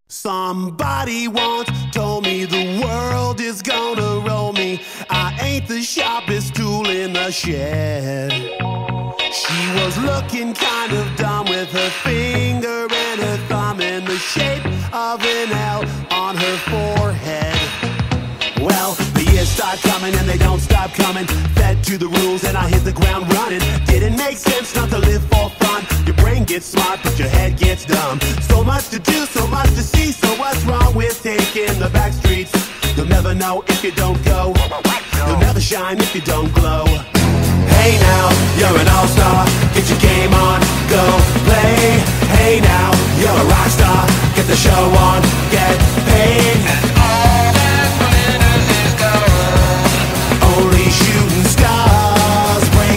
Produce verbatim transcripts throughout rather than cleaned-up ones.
Somebody once told me the world is gonna roll me. I ain't the sharpest tool in the shed. She was looking kind of dumb with her finger and her thumb in the shape of an L on her forehead. Well, the years start coming and they don't stop coming. Fed to the rules and I hit the ground running. Didn't make sense not to live for fun. Your brain gets smart but your head gets dumb. So much to do, so much to see. So what's wrong with taking the back streets? You'll never know if you don't go. You'll never shine if you don't glow. Hey now, you're an all-star. Get your game on, go play. Hey now, you're a rock star. Get the show on, get paid. And all that glitters is gold. Only shooting stars break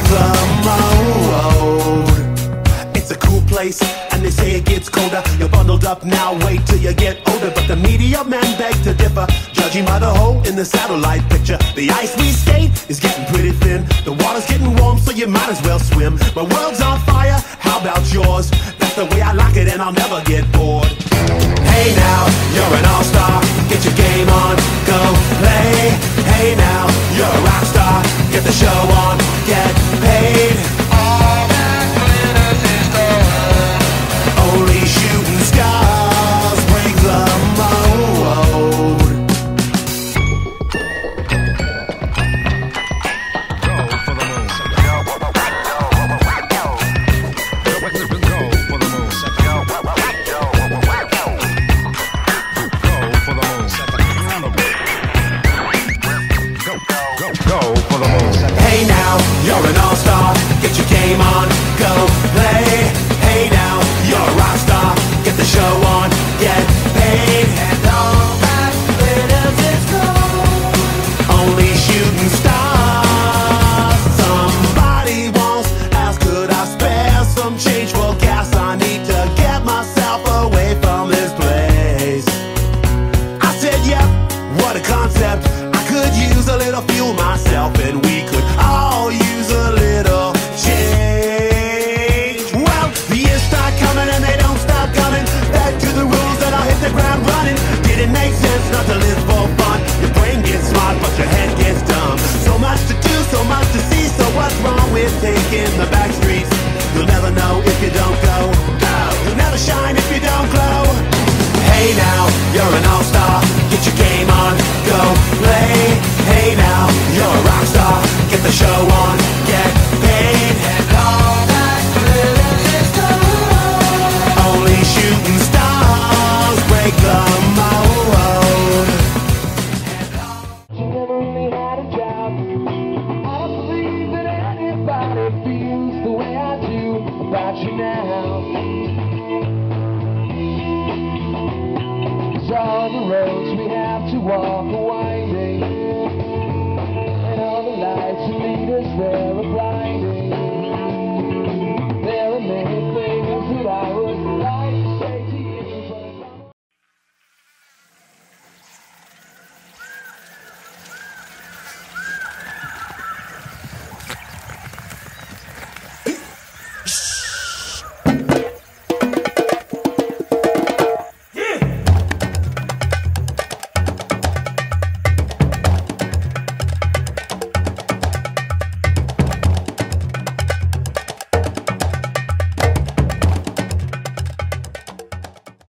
the mold. It's a cool place, and they say it gets colder. You're bundled up now, wait till you get older. But the media men beg to differ, judging by the hole in the satellite picture. The ice we skate is getting pretty thin. The water's getting warm, so you might as well swim. My world's on fire, how about yours? That's the way I like it and I'll never get bored. Hey now, you're an all-star. Get your game on, go play. Hey now, you're a rock star. Get the show on, get paid. All that glitters is gold. Only shooting stars break the mold. Hey now, you're an all-star. Get your game on, go play. Hey now, you're a rock star. Get the show on, get paid. And all that glitters is gold. Only shooting stars. Somebody once asked, could I spare some change for gas? I need to get myself away from this place. I said, yep, what a concept. I could use a little fuel myself, and we could all use a little change. Well, the years start coming and they don't stop coming. Back to the rules and I'll hit the ground running. Didn't make sense not to live for fun. Your brain gets smart but your head gets dumb. So much to do, so much to see. So what's wrong with taking the back streets? You'll never know if you don't go. You'll never shine if you don't glow. Hey now, you're an all-star. Get your game on, go play. Hey now, you're a rock star. Get the show on, get paid. And all that glitters is gold. Only shooting stars break the mold. She never really had a job. I don't believe that anybody feels the way I do about you now. All the roads we have to walk are winding, and all the lights that lead us there